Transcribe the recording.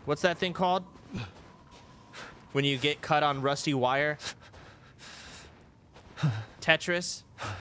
What's that thing called? When you get cut on rusty wire? Tetris?